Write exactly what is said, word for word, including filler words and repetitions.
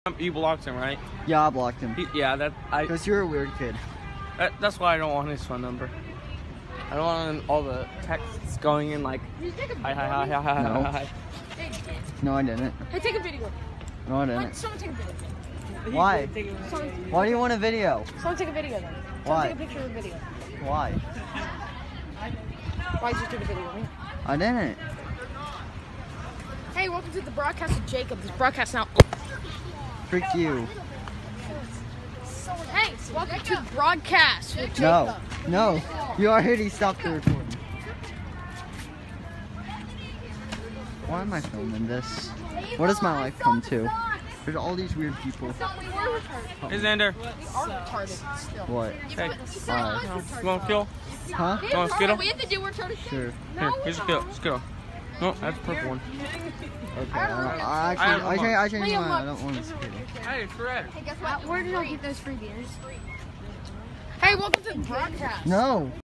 You blocked him, right? Yeah, I blocked him. He, yeah, that I. Because you're a weird kid. That, that's why I don't want his phone number. I don't want all the texts going in like, hi, hi, hi, hi, hi, No. hi. No, I didn't. Hey, take a video. No, I Why, didn't. someone take a video. Why? Someone, Why do you want a video? someone take a video then. Someone Why? take a picture of the video. Why? Why did you take a video of me? I didn't. Hey, welcome to the broadcast with Jacob. This broadcast now. Freak you. Hey, welcome to broadcast with Jacob. No. No. You already stopped the recording. Why am I filming this? What does my life come to? There's all these weird people. Hey, Xander. We are retarded still. What? Hey, Why? you want Skittle? Huh? You want Skittle? We have to do retarded. Sure. Here, here's a Skittle. Skittle. No, that's the purple one. Okay. I, don't, I actually, I have I, one. changed, I changed Liam, mine. I look. don't want to skip it. Hey, it's red. Hey, guess what? Where did I get those free beers? Hey, welcome to the broadcast. No.